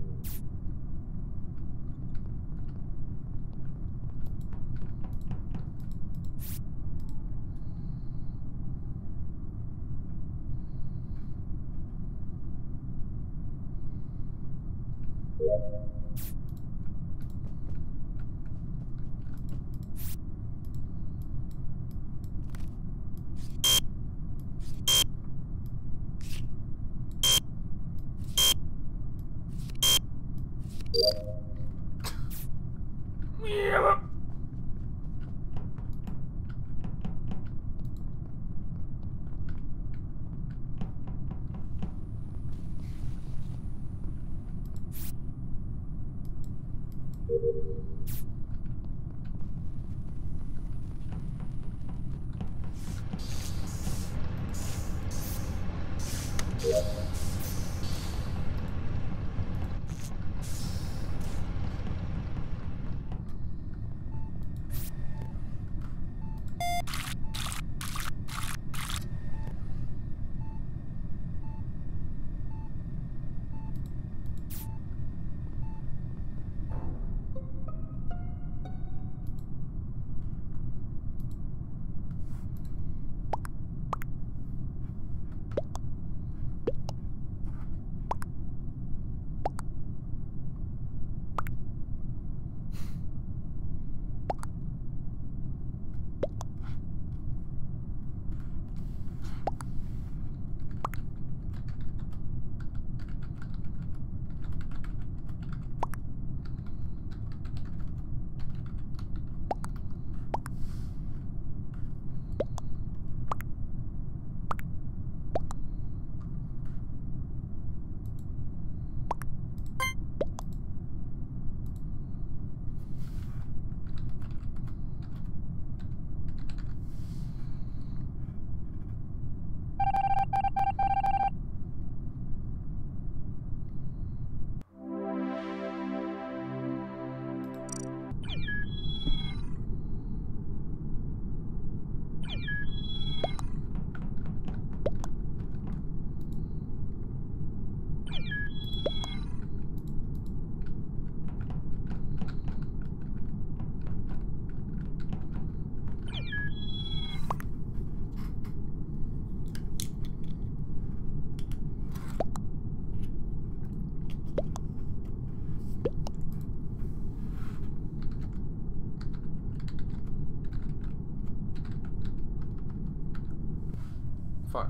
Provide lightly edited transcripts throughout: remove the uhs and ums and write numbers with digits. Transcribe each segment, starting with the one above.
Fuck.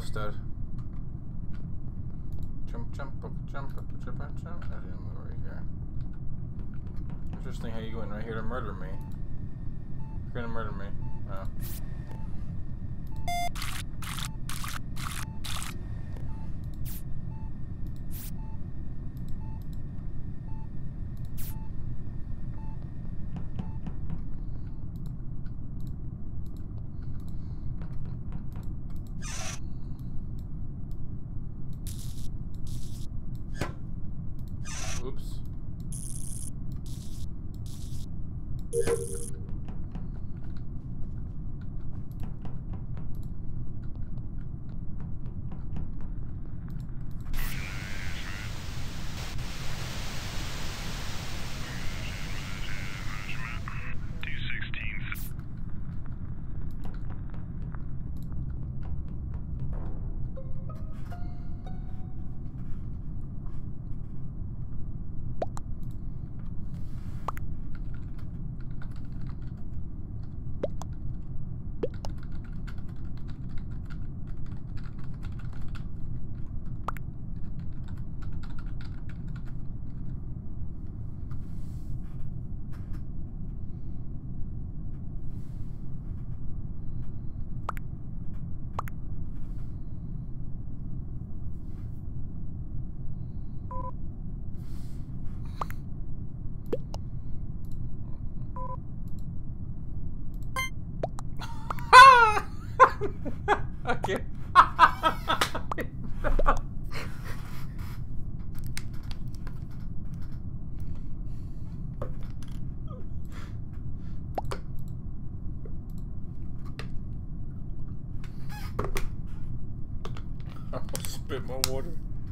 instead. Jump, jump, jump, jump, jump, jump. I didn't move right here. Interesting how you went right here to murder me. You're gonna murder me. Oh. Oops. Okay. I'll spit more water.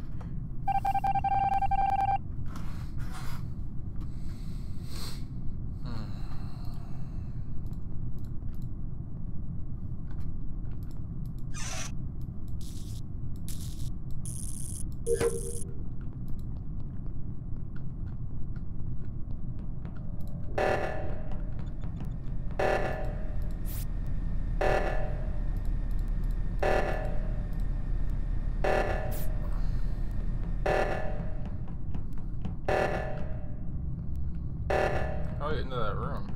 I'll get into that room.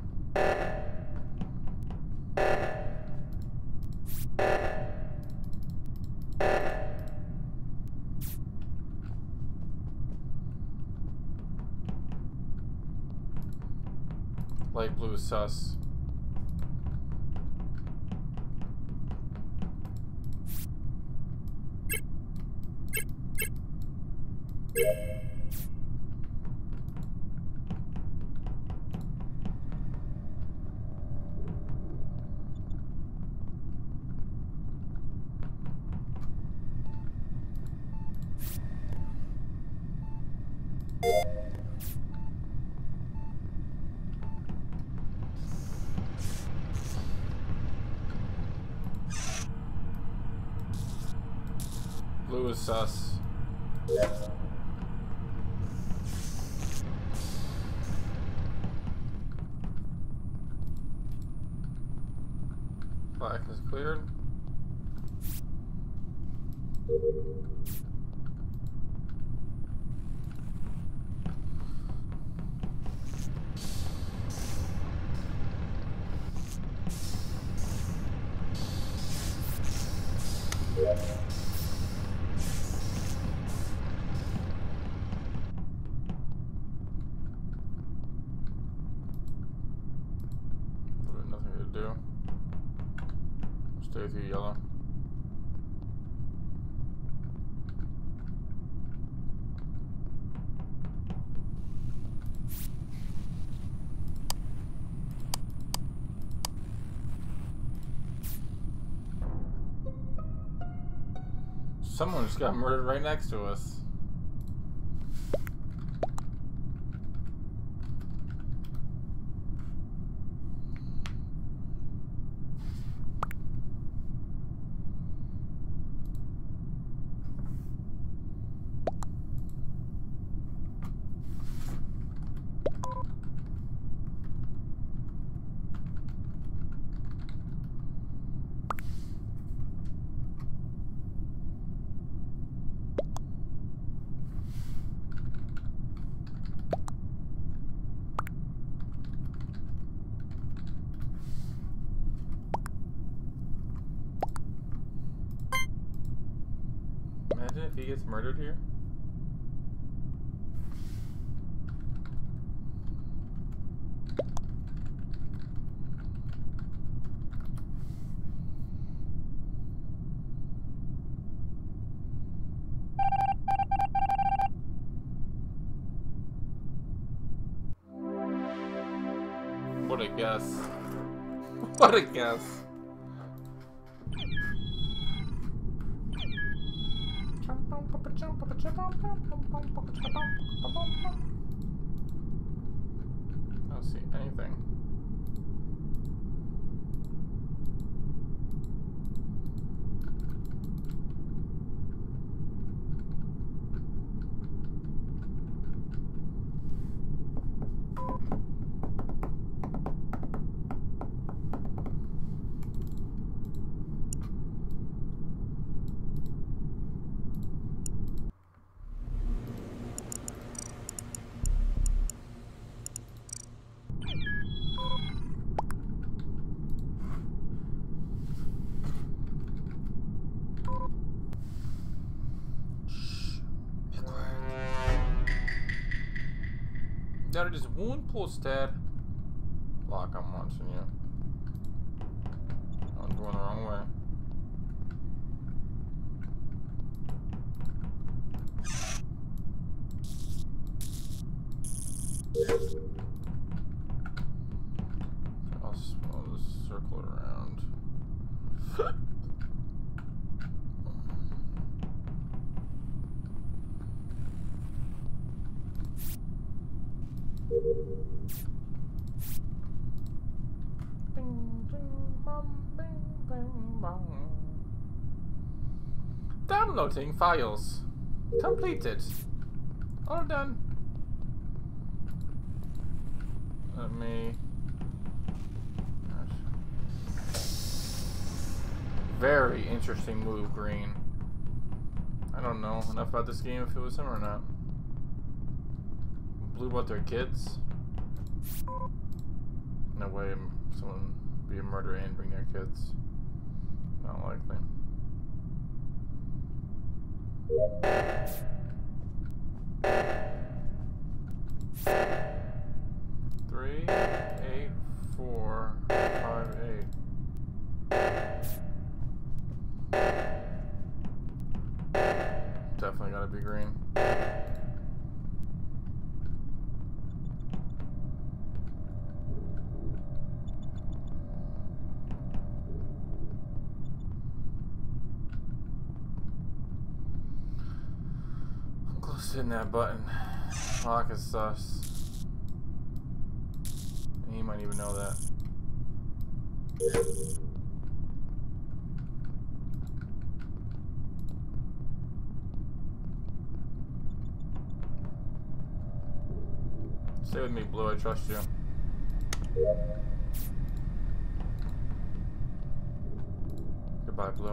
Light blue is sus. Blue is sus. Black is cleared. Nothing to do. Stay through yellow. Someone just got murdered right next to us. murdered here? What a guess. What a guess. I don't see anything. That is one posted. Lock, I'm watching you. I'm going the wrong way. I'll just circle it around. Bing, bing, bong, bing, bing, bong. Downloading files. Completed. All done. Let me. Very interesting move, Green. I don't know enough about this game if it was him or not. Blew about their kids. No way someone be a murderer and bring their kids. Not likely. Three, 8, 4, 5, 8. Definitely gotta be green. Hitting that button. Lock is sus. And he might even know that. Stay with me, Blue. I trust you. Goodbye, Blue.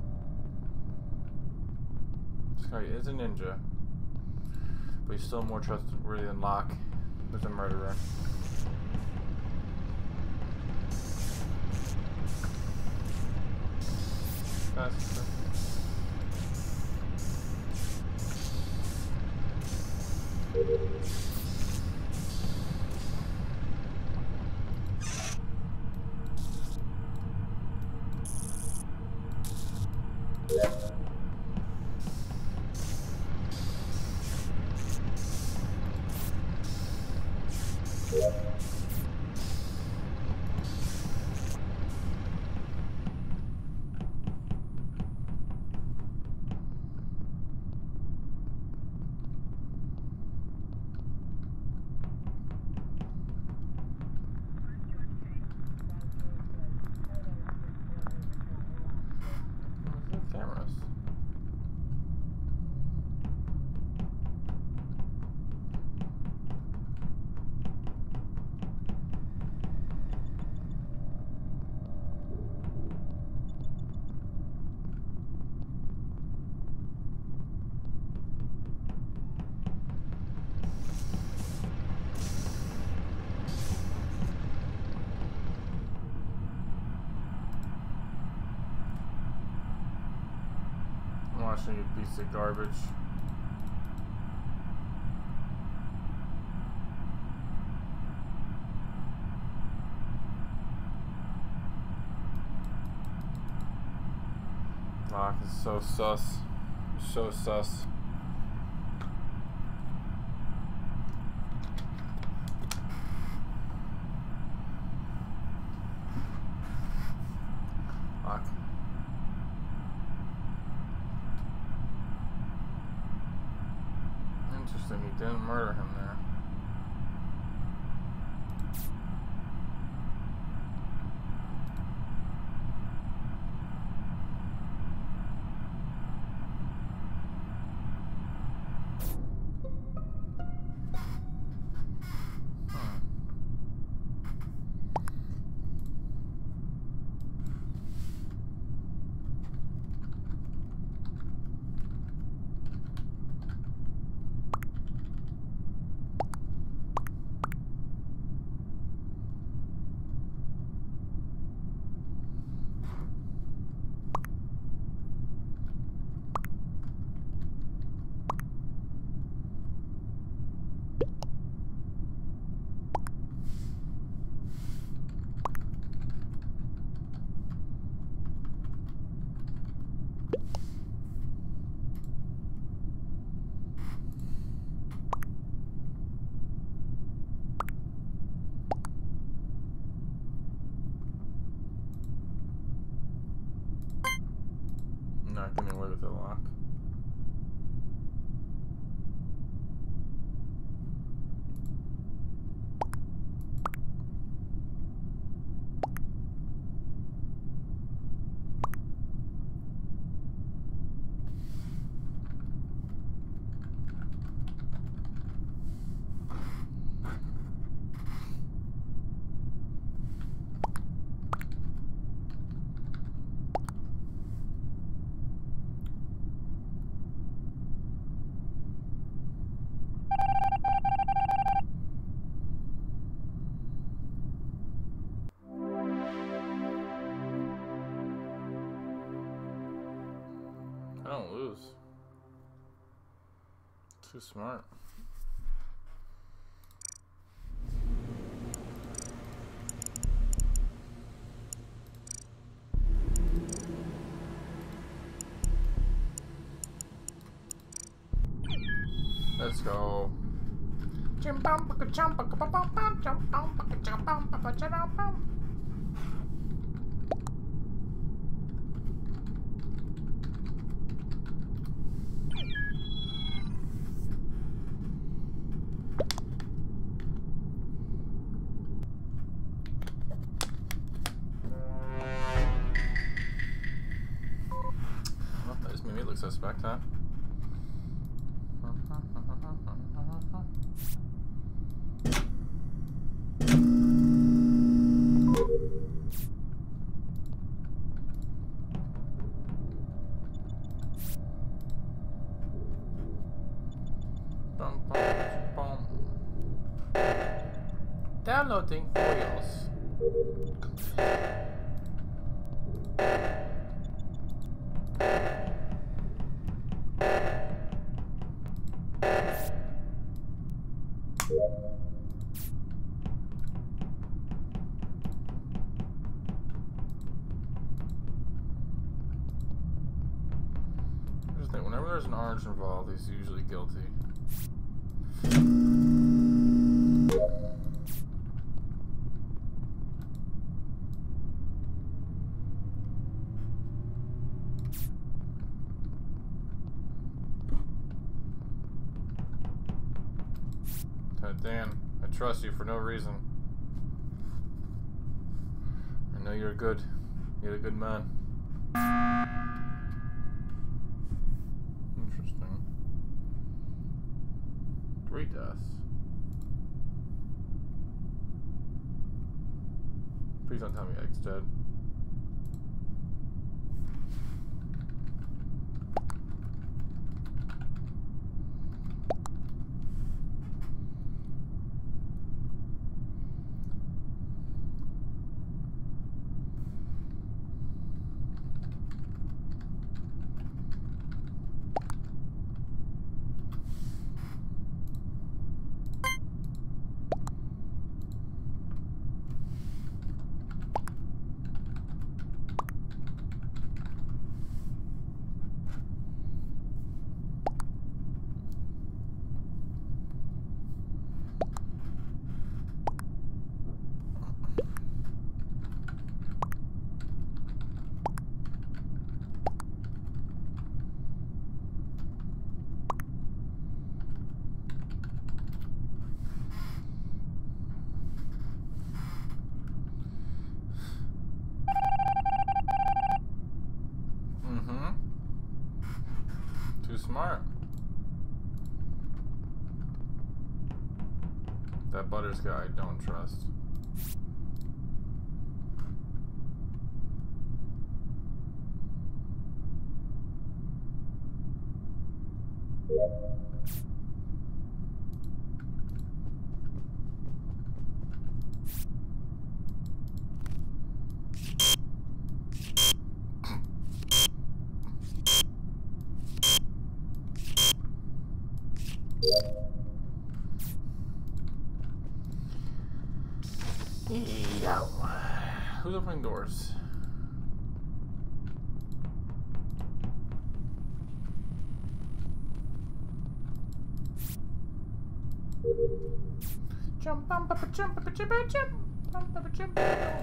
This guy is a ninja. But he's still more trustworthy than Locke, who's a murderer. Faster. Cameras. I'm watching you piece of garbage. Lock is so sus. So sus. Lock. Interesting, he didn't murder him there. Not getting away with the lock. I don't lose. Too smart. Let's go. That just made me look suspect, huh? Downloading foils. Whenever there's an orange involved, he's usually guilty. Dan, I trust you for no reason. I know you're good. You're a good man. Interesting. 3 deaths. Please don't tell me Egg's dead. That Butters guy, I don't trust. Yeah. Who's opening doors? Jump, bump, up, jump, up, jump, jump, bump, up, jump.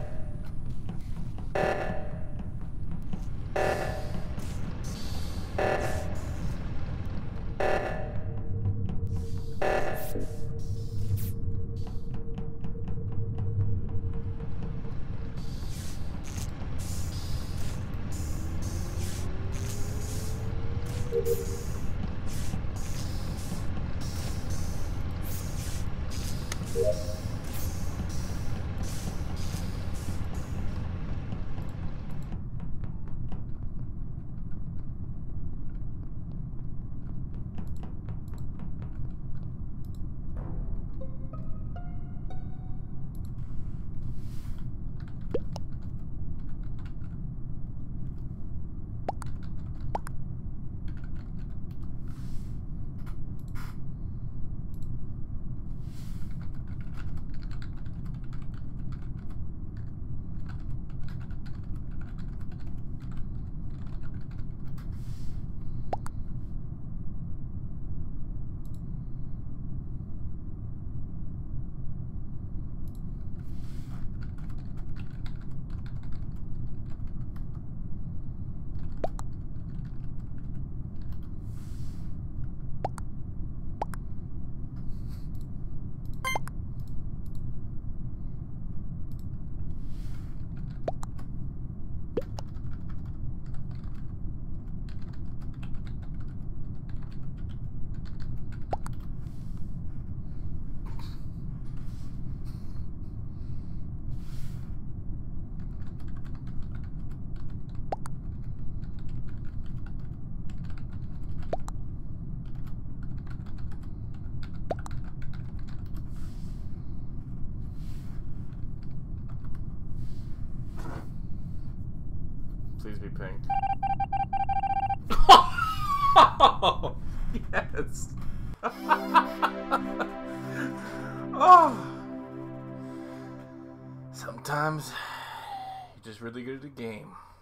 Please be pink. Oh, yes. Oh. Sometimes you're just really good at the game.